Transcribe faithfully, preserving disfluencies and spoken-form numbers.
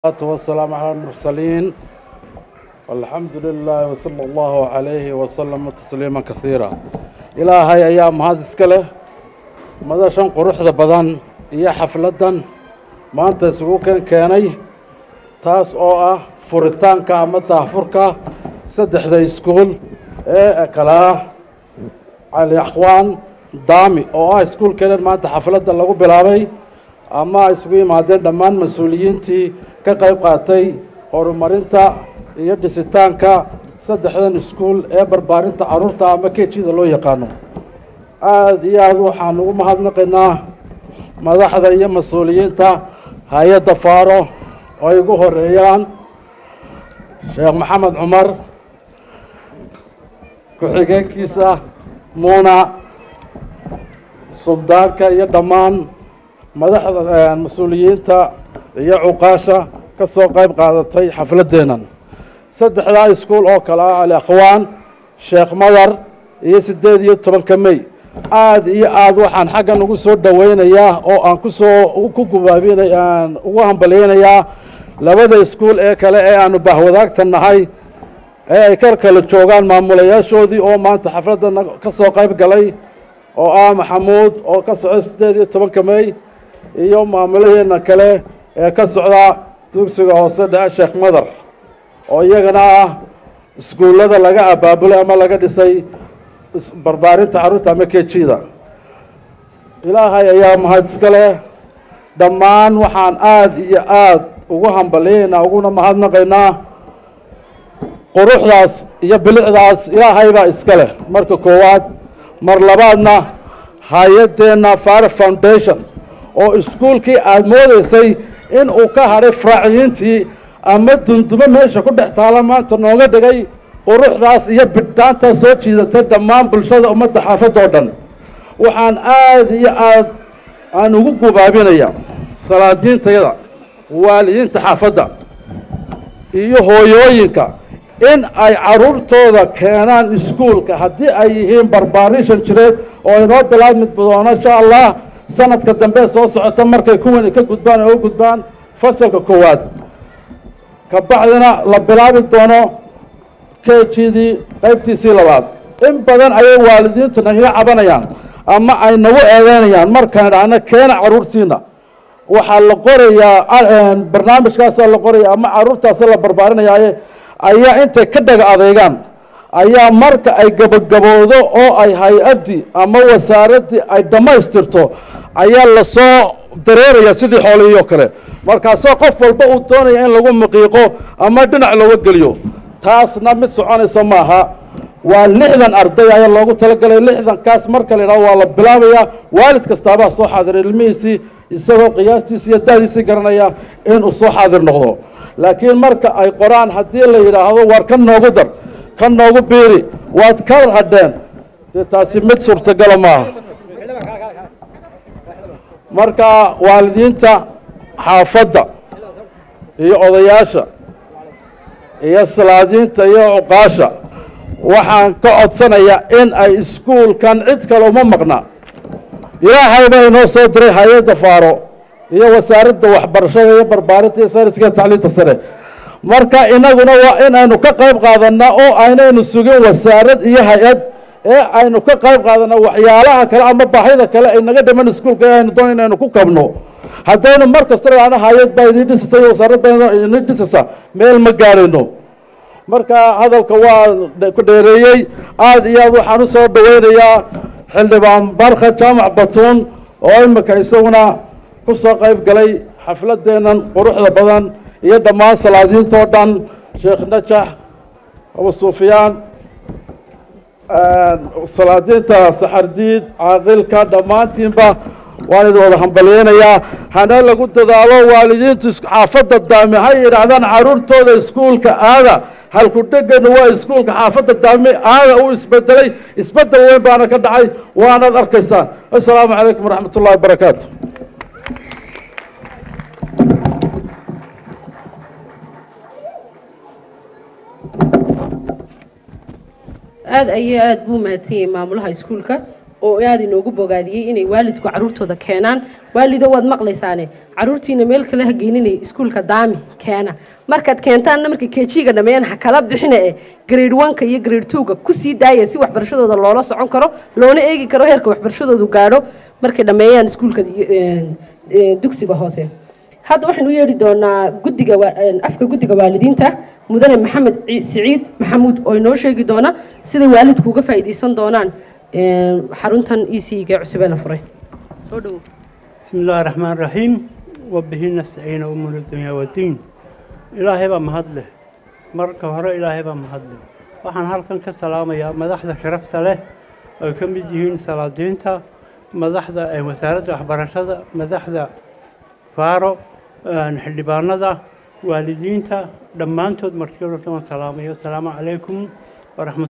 والسلام على المرسلين والحمد لله وصلى الله عليه وسلم تسليما كثيرا إلهي أيام هذا السكلة ماذا شان قروح ذا بدن إيا حفلة ما أنت سلوكا كاني تاس أو فرتان كامتا فركا سدح ذا سكول إيه أكلا على أخوان دامي أو سكول كان ما أنت حفلة لغو بلابي أما سكوي ما دين دمان مسؤولين تي ka qayb qaatay horumarinta iyo dhisitaanka saddexdan iskuul ee barbaarinta caruurta ama keejida loo yaqaano aad iyo aad waxaan ugu mahadnaqaynaa madaxda iyo mas'uuliyiinta hay'adda Faro oo ay ugu horeeyaan Sheekh Maxamed Cumar ku-xigeenkiisa Muna suldaanka iyo dhammaan madaxda mas'uuliyiinta iyo cuqaasha ka soo qayb qaadatay xafladeenan saddexda iskuul oo kala ah al-Akhwaan Sheekh Madar iyo sideed iyo toban May aad iyo aad waxaan xaggan ugu soo dhaweynayaa oo aan ku soo ku gubaabinay aan ugu hambaleynayaa labada iskuul ee kale ee aanu bahwadaagtanahay ee ay kala joogaan maamulayaashoodii oo maanta xafladan ka soo qayb galay oo ah Maxamuud oo ka socda sideed iyo toban May iyo maamulaheena kale ee ka socda dugsiga hoose dhexe Sheekh Madar oo iyagana ah iskuulada laga abaabulay ama laga dhisay barbaarinta caruurta ama keejida ilaahay ayaa mahad iska leh dhammaan waxaan aad iyo aad ugu hambalyeynaa uguna mahadnaqaynaa quruxdaas iyo bilicdaas ilaahay baa iska leh marka koowaad mar labaadna hay'adeena Faro Foundation oo iskuulkii aad moodaysay in uu ka haray faraaciyintii ama dundumo meesha ku dhex taala maanta nooga dhigay quruxdaas iyo bidhaanta soo jiidatay dhammaan bulshada ummadda xaafadda oo dhan waxaan aad iyo aad aan ugu gubaabinayaa salaadiintayada waalidiinta xaafadda iyo hooyooyinka in ay caruurtooda keenaan iskuulka haddii ay yihiin barbaarishan jireed oo inoo bilaabmi doona insha allah sanadka dambe soo socota markay kuwan ka gudbaan oo gudbaan fasalka koowaad ka bacdina la bilaabi doono keejidii qaybtiisii labaad in badan ayay waalidiintu naga cabanayaan ama ay nagu eedeynayaan markaan idhaahna keena caruurtiina waxaa la qorayaa barnaamijkaas la qorayaa ama caruurtaas la barbaarinayaaye ayaa intay ka dhaga adeegaan ayaa marka ay gabagaboodo oo ay hay-addii ama wasaaraddii ay dhammaystirto ayaa la soo dareeraya sidii xoolihii oo kale markaasoo qof walba uu doonaya in lagu muqiiqo ama dhinac looga geliyo taasna mid soconaysa maaha waa lixdan arday ayaa loogu talagalay lixdankaas marka la yidhahdo waa la bilaabayaa waalid kastaabaa soo xaadiray ilmihiisii isagoo qiyaastiisi iyo da'diisii garanaya inuu soo xaadir noqdo laakiin marka ay qoraan haddii la yidhaahdo war ka noogu dar ka noogu biiri waad ka hadheen dee taasi mid suurtagala maaha marka waalidiinta xaafadda iyo odayaasha iyo salaadiinta iyo cuqaasha waxaan ka codsanayaa in ay iskuulkan cid kale uma maqna ilaahay baa inoo soo diray hay-adda Faro iyo wasaaradda waxbarashada iyo barbaarinta iyo sayniska iyo tacliinta sare marka inaguna waa in aynu ka qayb qaadanaa oo aynaynu sugin wasaarad iyo hay-ad ee aynu ka qayb qaadanaa waxyaalaha kale ama baahida kale ay naga dhiman iskuulka ee aynu doonayno inaynu ku kabno haddaynu mar kasta idhaahno hay-ad baa idin dhisaysa iyo wasaarad baa idin dhisaysa meel ma gaarayno marka hadalka waa ku dheereeyey aad iyo aad waxaan u soo dhaweynayaa xildhibaan Barka Jaamac Batuun oo imika isaguna ku soo qayb galay xafladeenan quruxda badan iyo dhammaan salaadiinta oo dhan Sheekh Najax Abu Sufyaan salaadiinta Saxardiid caaqilka dhammaantiinba waan idin wada hambaleynayaa hana lagu dadaalo waalidiintu xaafadda daami hay yidhaahdaan caruurtooda iskuulka aada halku dhegan waa iskuulka xaafadda daami aada uu isbedelay isbedel weyn baana ka dhacay waanaad arkaysaan assalaamu calaykum waraxmatullahi wabarakaatu aad ay aad buu mahadsan yahay maamulaha iskuulka oo aad inoogu bogaadiyay inay waalidku caruurtooda keenaan waalido waad maqlaysaane caruurtiina meel kale ha geeninay iskuulka daami keena markaad keentaan markii keejiga dhameeyaan ha kala bixina ee grade one-ka iyo grade two-ga ku sii daaya si waxbarashadooda loola socon karo loona eegi karo heerka waxbarashadoodu gaadho markay dhameeyaan iskuulka dugsiga hoose hadda waxaanu yeeri doonaa guddiga afka guddiga waalidiinta mudane maxamed siciid maxamuud oo inoo sheegi doona sida waalidku uga faa'iideysan doonaan xaruntan E C-ga cusub ee la furay soo dhaw بسم الله الرحمن الرحيم وبه نستعين أمور الدنيا والدين إلهي بمهد له مركب هراء إلهي بمهد له وحن هالكن كسلام يا مدحدة شرفت له وكم بيجين سلادينتا مدحدة وزارة أخبارشة مدحدة فارو نحل باندا والدينتا دمانتو مركب السلام عليكم ورحمة